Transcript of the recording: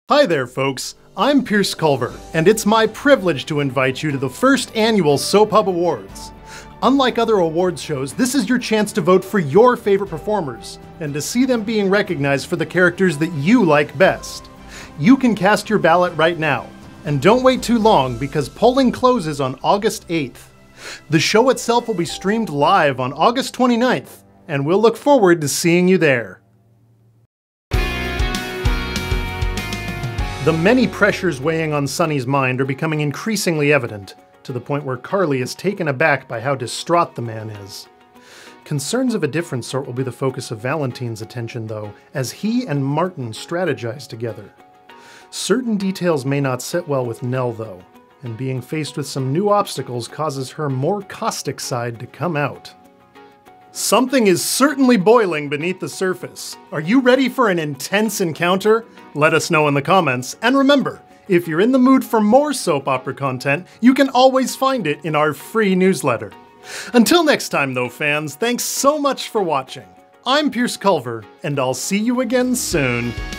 Hi there, folks. I'm Pierce Culver, and it's my privilege to invite you to the first annual Soap Hub Awards. Unlike other awards shows, this is your chance to vote for your favorite performers, and to see them being recognized for the characters that you like best. You can cast your ballot right now, and don't wait too long because polling closes on August 8th. The show itself will be streamed live on August 29th, and we'll look forward to seeing you there. The many pressures weighing on Sunny's mind are becoming increasingly evident, to the point where Carly is taken aback by how distraught the man is. Concerns of a different sort will be the focus of Valentine's attention, though, as he and Martin strategize together. Certain details may not sit well with Nelle, though, and being faced with some new obstacles causes her more caustic side to come out. Something is certainly boiling beneath the surface. Are you ready for an intense encounter? Let us know in the comments, and remember, if you're in the mood for more soap opera content, you can always find it in our free newsletter. Until next time though, fans, thanks so much for watching. I'm Pierce Culver, and I'll see you again soon.